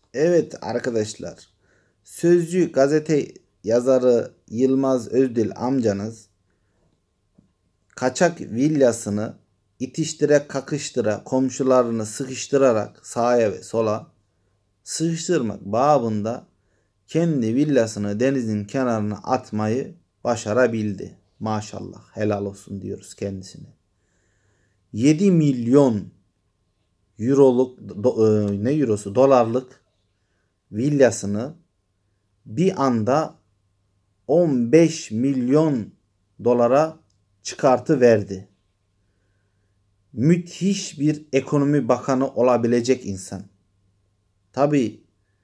Evet arkadaşlar, Sözcü gazete yazarı Yılmaz Özdil amcanız kaçak villasını itiştire kakıştıra komşularını sıkıştırarak sağa ve sola sıkıştırmak babında kendi villasını denizin kenarına atmayı başarabildi. Maşallah, helal olsun diyoruz kendisine. 7 milyon euroluk ne eurosu dolarlık villasını bir anda 15 milyon dolara çıkartıverdi. Müthiş bir ekonomi bakanı olabilecek insan. Tabii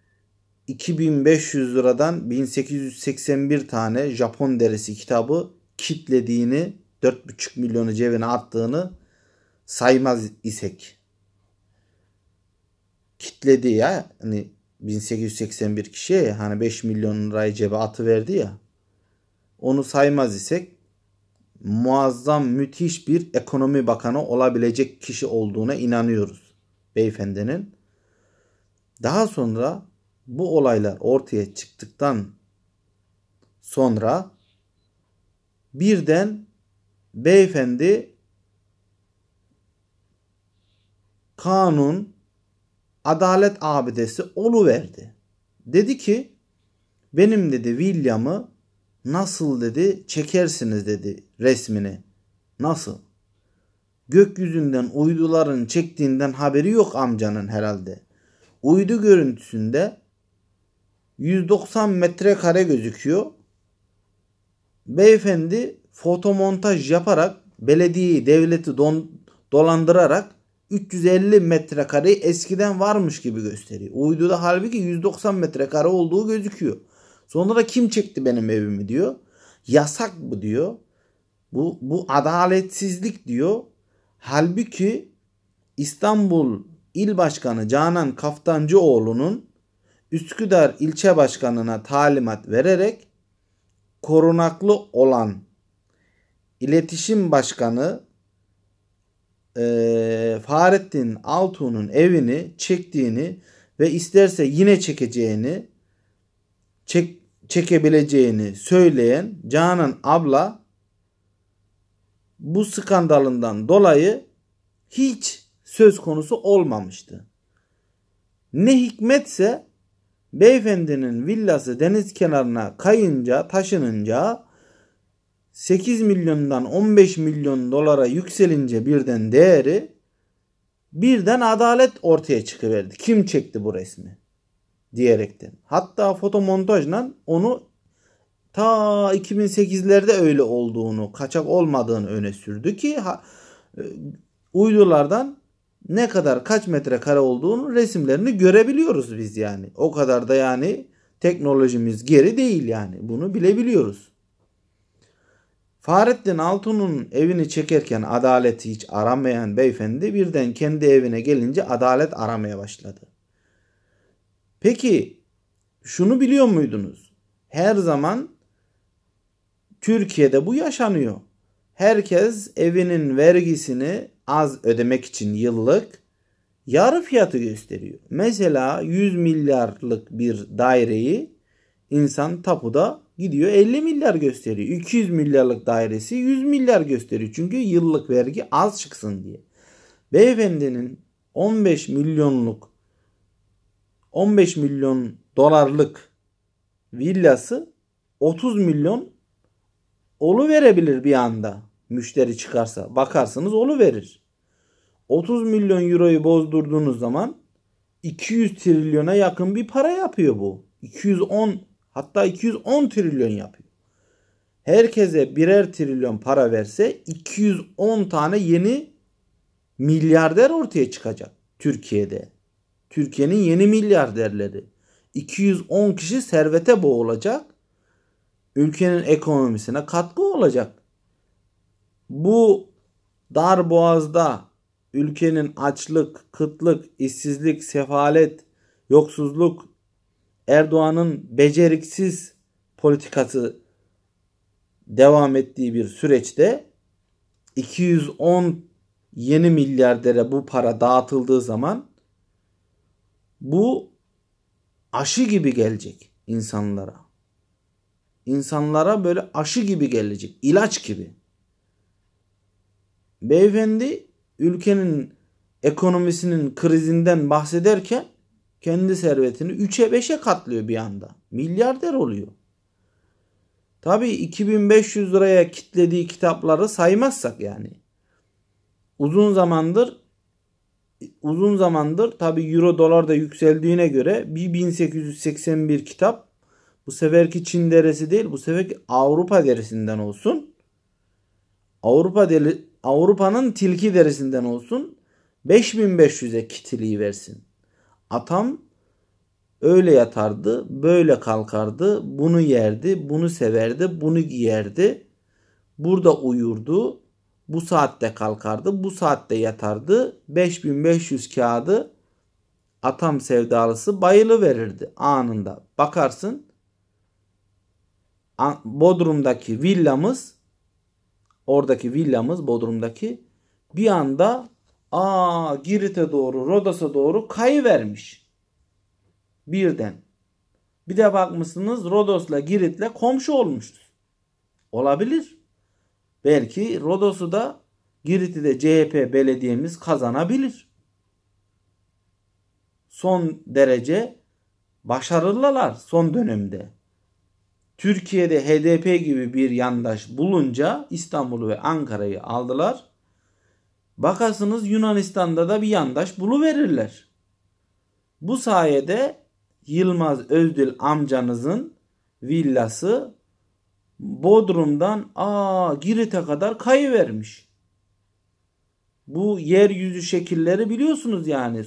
2500 liradan 1881 tane Japon derisi kitabı kitlediğini, 4,5 milyonu cebine attığını saymaz isek. Kitledi ya, hani 1881 kişiye hani 5 milyon lirayı cebe atıverdi ya. Onu saymaz isek muazzam, müthiş bir ekonomi bakanı olabilecek kişi olduğuna inanıyoruz beyefendinin. Daha sonra bu olaylar ortaya çıktıktan sonra birden beyefendi kanun, adalet abidesi oluverdi. Dedi ki benim dedi villamı nasıl dedi çekersiniz dedi resmini. Nasıl? Gökyüzünden uyduların çektiğinden haberi yok amcanın herhalde. Uydu görüntüsünde 190 metrekare gözüküyor. Beyefendi fotomontaj yaparak belediyeyi, devleti dolandırarak 350 metrekare eskiden varmış gibi gösteriyor. Uyduda halbuki 190 metrekare olduğu gözüküyor. Sonra da kim çekti benim evimi diyor. Yasak bu diyor. Bu adaletsizlik diyor. Halbuki İstanbul İl Başkanı Canan Kaftancıoğlu'nun Üsküdar ilçe başkanına talimat vererek korunaklı olan iletişim başkanı Fahrettin Altun'un evini çektiğini ve isterse yine çekebileceğini söyleyen Canan abla bu skandalından dolayı hiç söz konusu olmamıştı. Ne hikmetse beyefendinin villası deniz kenarına taşınınca 8 milyondan 15 milyon dolara yükselince birden değeri, birden adalet ortaya çıkıverdi. Kim çekti bu resmi diyerekten. Hatta fotomontajla onu ta 2008'lerde öyle olduğunu, kaçak olmadığını öne sürdü ki uydulardan ne kadar, kaç metrekare olduğunu, resimlerini görebiliyoruz biz yani. O kadar da yani teknolojimiz geri değil yani. Bunu bilebiliyoruz. Fahrettin Altun'un evini çekerken adaleti hiç aramayan beyefendi birden kendi evine gelince adalet aramaya başladı. Peki şunu biliyor muydunuz? Her zaman Türkiye'de bu yaşanıyor. Herkes evinin vergisini az ödemek için yıllık yarı fiyatı gösteriyor. Mesela 100 milyarlık bir daireyi insan tapuda gidiyor 50 milyar gösteriyor. 200 milyarlık dairesi 100 milyar gösteriyor. Çünkü yıllık vergi az çıksın diye. Beyefendinin 15 milyon dolarlık villası 30 milyon verebilir bir anda. Müşteri çıkarsa bakarsınız verir. 30 milyon euroyu bozdurduğunuz zaman 200 trilyona yakın bir para yapıyor bu. 210 trilyon yapıyor. Herkese birer trilyon para verse 210 tane yeni milyarder ortaya çıkacak Türkiye'de. Türkiye'nin yeni milyarderleri. 210 kişi servete boğulacak. Ülkenin ekonomisine katkı olacak. Bu dar boğazda ülkenin açlık, kıtlık, işsizlik, sefalet, yoksulluk, Erdoğan'ın beceriksiz politikası devam ettiği bir süreçte 210 yeni milyardere bu para dağıtıldığı zaman bu aşı gibi gelecek insanlara. İnsanlara böyle aşı gibi gelecek. İlaç gibi. Beyefendi ülkenin ekonomisinin krizinden bahsederken kendi servetini 3'e 5'e katlıyor bir anda. Milyarder oluyor. Tabii 2500 liraya kitlediği kitapları saymazsak yani. Uzun zamandır tabii euro dolar da yükseldiğine göre 1881 kitap bu seferki Çin deresi değil, bu seferki Avrupa derisinden olsun. Avrupa'nın tilki derisinden olsun. 5500'e kitiliği versin. Atam öyle yatardı, böyle kalkardı, bunu yerdi, bunu severdi, bunu giyerdi. Burada uyurdu, bu saatte kalkardı, bu saatte yatardı. 5500 kağıdı atam sevdalısı bayılı verirdi anında. Bakarsın Bodrum'daki villamız, Bodrum'daki bir anda Girit'e doğru, Rodos'a doğru kayıvermiş. Birden. Bir de bakmışsınız Rodos'la Girit'le komşu olmuşuz. Olabilir. Belki Rodos'u da Girit'i de CHP belediyemiz kazanabilir. Son derece başarılılar son dönemde. Türkiye'de HDP gibi bir yandaş bulunca İstanbul'u ve Ankara'yı aldılar. Bakarsınız Yunanistan'da da bir yandaş buluverirler. Bu sayede Yılmaz Özdil amcanızın villası Bodrum'dan Girit'e kadar kayıvermiş. Bu yeryüzü şekilleri biliyorsunuz yani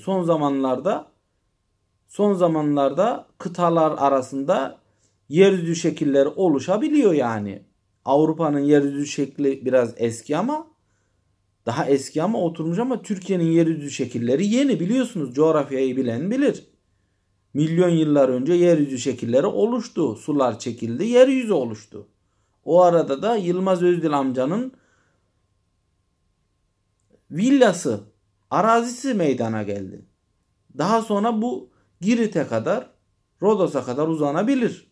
son zamanlarda kıtalar arasında yeryüzü şekilleri oluşabiliyor yani. Avrupa'nın yeryüzü şekli biraz daha eski ama oturmuş ama Türkiye'nin yeryüzü şekilleri yeni, biliyorsunuz. Coğrafyayı bilen bilir. Milyon yıllar önce yeryüzü şekilleri oluştu. Sular çekildi, yeryüzü oluştu. O arada da Yılmaz Özdil amcanın villası, arazisi meydana geldi. Daha sonra bu Girit'e kadar, Rodos'a kadar uzanabilir.